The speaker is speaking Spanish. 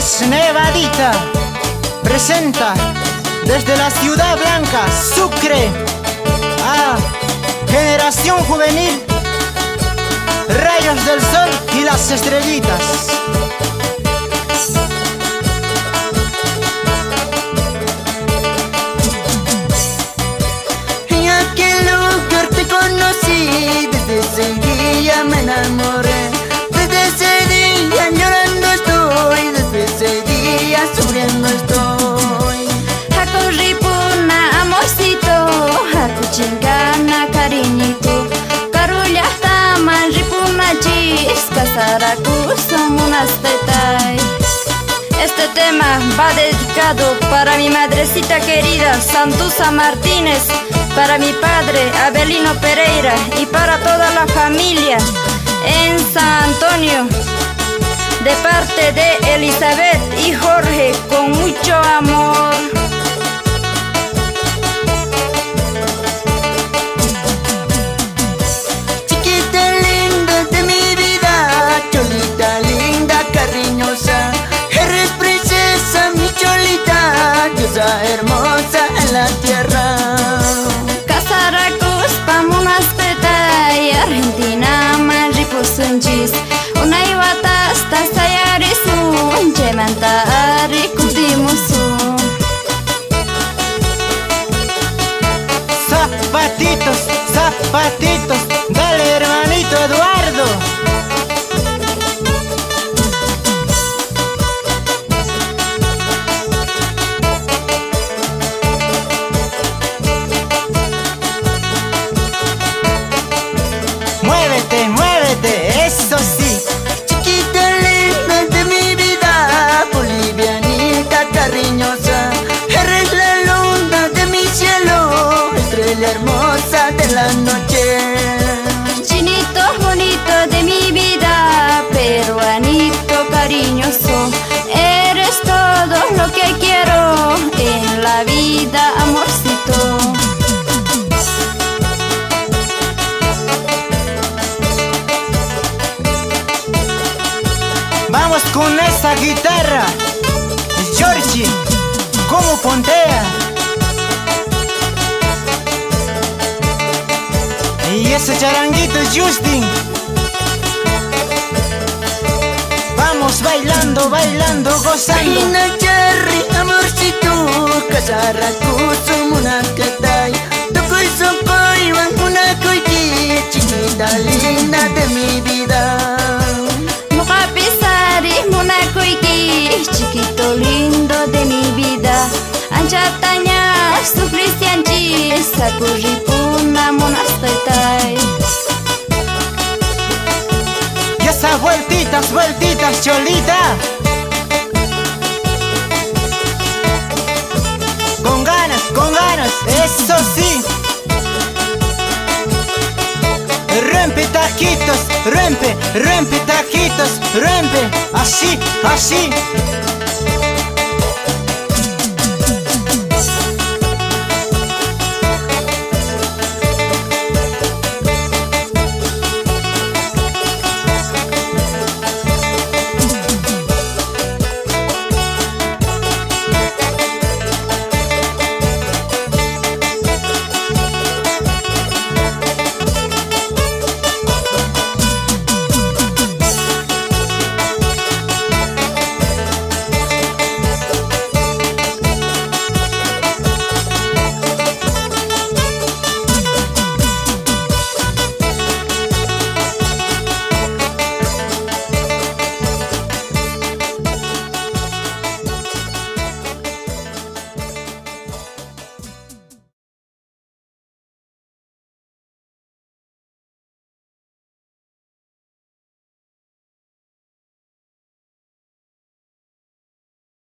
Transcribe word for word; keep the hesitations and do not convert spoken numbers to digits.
Voz Nevadita presenta desde la Ciudad Blanca, Sucre, a Generación Juvenil, Rayos del Sol y las Estrellitas. En aquel lugar te conocí, desde ese día me enamoré. Desde ese día llorando estoy, desde ese día sufriendo estoy. Haku ripuna amorcito, haku chingana cariñito. Karullahtaman ripuna chis, kasaraku somunas tetay. Este tema va dedicado para mi madrecita querida Santuza Martínez, para mi padre Abelino Pereira y para toda la familia en San Antonio, de parte de Elizabeth y Jorge, con mucho amor. Chiquita linda de mi vida, cholita linda, cariñosa, eres princesa mi cholita, diosa hermosa en la tierra. Kasarakus pamunas petay, Argentina man ripusunchis, unay watas tasayarisun, chemanta arikudimusun. Zapatitos, zapatitos, dale hermanito Eduardo. Muévete, muévete, eso sí. Chiquita linda de mi vida, bolivianita cariñosa, eres la luna de mi cielo, estrella hermosa de la noche. Chinito bonito de mi vida, peruanito cariñoso, eres todo lo que quiero en la vida, amorcito. Vamos con esa guitarra, Georgie, como pontea. Y ese charanguito, Justin. Vamos bailando, bailando, gozando. Reina Cherry, amorcito, kasaraku sumunakatay, tukoy sokoy una koiki, chiquita linda de mi vida. Mukapisari munakuiki, chiquito lindo de mi vida. Anchatanya su cristianchi, sakuripuna monastetai. Y esas vueltitas, vueltitas, cholita. Con ganas, con ganas, eso sí. Rompe taquitos, rompe, rompe taquitos, rompe, así, así.